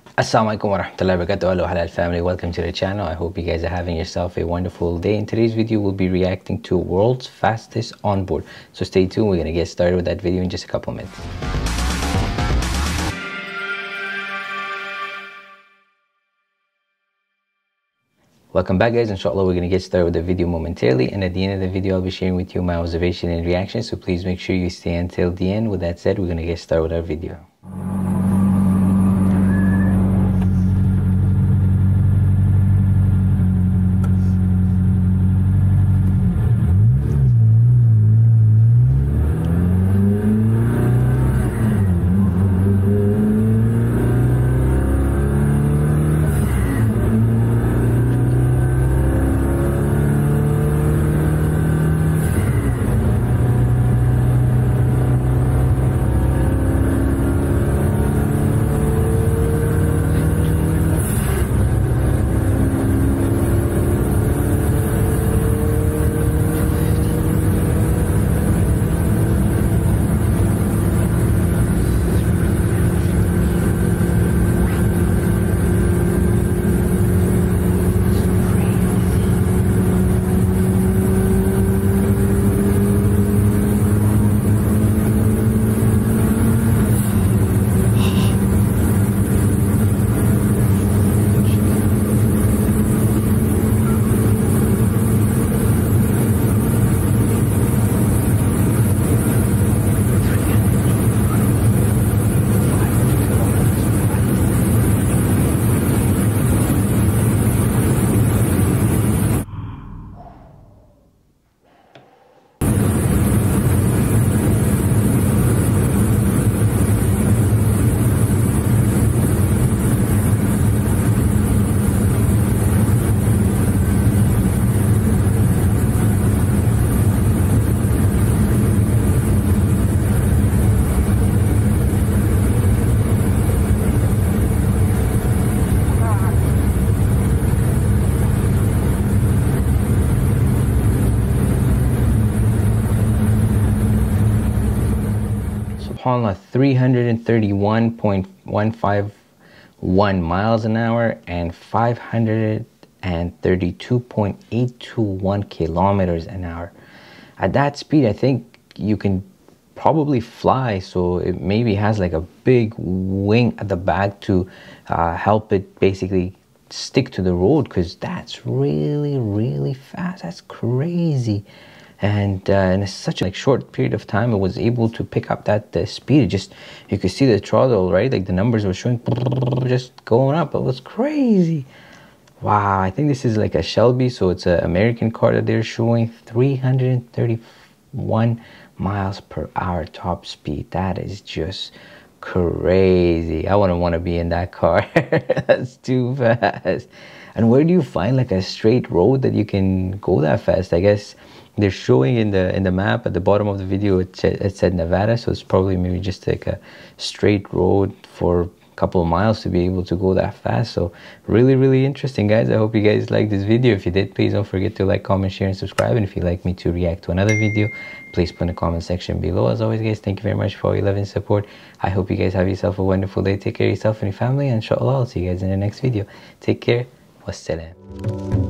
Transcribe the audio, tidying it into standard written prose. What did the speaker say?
Assalamualaikum warahmatullahi wabarakatuh. Hello halal family, welcome to the channel. I hope you guys are having yourself a wonderful day. In today's video we'll be reacting to world's fastest onboard, so stay tuned. We're gonna get started with that video in just a couple minutes. Welcome back guys. Inshallah we're going to get started with the video momentarily, and at the end of the video I'll be sharing with you my observation and reaction, so please make sure you stay until the end. With that said, we're going to get started with our video. SubhanAllah, 331.151 miles an hour and 532.821 kilometers an hour. At that speed I think you can probably fly, so it maybe has like a big wing at the back to help it basically stick to the road, because that's really fast. That's crazy. And in such a short period of time it was able to pick up that speed. It just, you could see the throttle, right? Like the numbers were showing just going up. It was crazy. Wow, I think this is like a Shelby, so it's an American car that they're showing. 331 miles per hour top speed. That is just crazy. I wouldn't want to be in that car. That's too fast. And where do you find like a straight road that you can go that fast? I guess they're showing in the map at the bottom of the video, it said Nevada, so it's probably maybe just like a straight road for a couple of miles to be able to go that fast. So really interesting guys. I hope you guys liked this video. If you did, please don't forget to like, comment, share and subscribe. And if you'd like me to react to another video, please put in the comment section below. As always guys, thank you very much for all your love and support. I hope you guys have yourself a wonderful day. Take care of yourself and your family, and inshallah I'll see you guys in the next video. Take care. Wassalam.